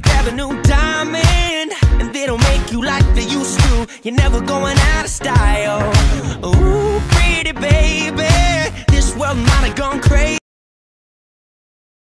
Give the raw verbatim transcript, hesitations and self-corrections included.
Grab a new diamond, and they don't make you like they used to. You're never going out of style.